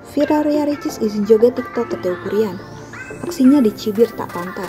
Viral Ria Ricis izin joget TikTok ke Teuku-Ryan. Aksinya dicibir tak pantas.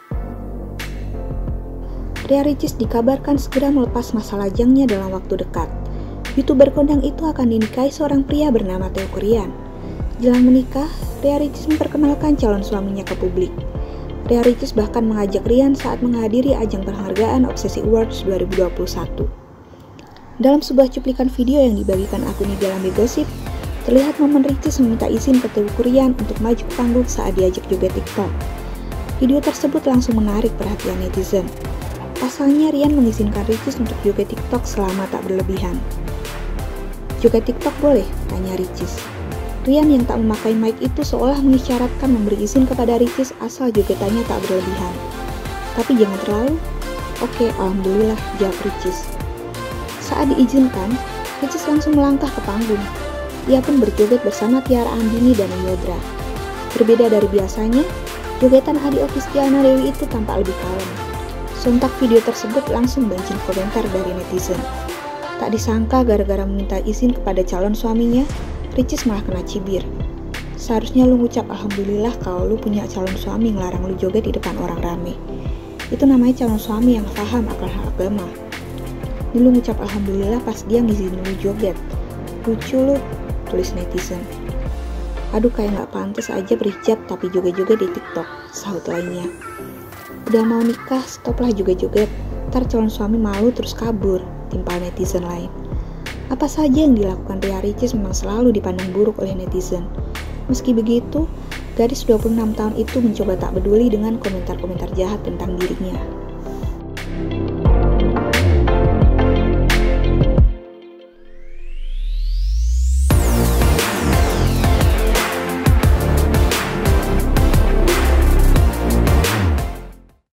Ria Ricis dikabarkan segera melepas masa lajangnya dalam waktu dekat. YouTuber kondang itu akan dinikahi seorang pria bernama Teuku-Ryan. Jelang menikah, Ria Ricis memperkenalkan calon suaminya ke publik. Ria Ricis bahkan mengajak Ryan saat menghadiri ajang penghargaan Obsesi Awards 2021. Dalam sebuah cuplikan video yang dibagikan akun Nida Lambe Gosip, terlihat momen Ricis meminta izin ke Teuku-Ryan untuk maju ke panggung saat diajak joget TikTok. Video tersebut langsung menarik perhatian netizen. Pasalnya Ryan mengizinkan Ricis untuk joget TikTok selama tak berlebihan. Joget TikTok boleh? Tanya Ricis. Ryan yang tak memakai mic itu seolah mengisyaratkan memberi izin kepada Ricis asal jogetannya tak berlebihan. Tapi jangan terlalu. Oke, alhamdulillah, jawab Ricis. Saat diizinkan, Ricis langsung melangkah ke panggung. Ia pun berjoget bersama Tiara Andini dan Yodra. Berbeda dari biasanya, jogetan Adi Okistiana Dewi itu tampak lebih kalem. Sontak video tersebut langsung banjir komentar dari netizen. Tak disangka gara-gara meminta izin kepada calon suaminya, Ricis malah kena cibir. Seharusnya lu ngucap alhamdulillah kalau lu punya calon suami ngelarang lu joget di depan orang rame. Itu namanya calon suami yang paham akan hal agama. Ini lu ngucap alhamdulillah pas dia ngizinin lu joget. Lucu lu, tulis netizen. Aduh, kayak gak pantas aja berhijab tapi joget-joget di TikTok, sahut lainnya. Udah mau nikah, stoplah joget-joget, ntar calon suami malu terus kabur, timpal netizen lain. Apa saja yang dilakukan Ria Ricis memang selalu dipandang buruk oleh netizen. Meski begitu, gadis 26 tahun itu mencoba tak peduli dengan komentar-komentar jahat tentang dirinya.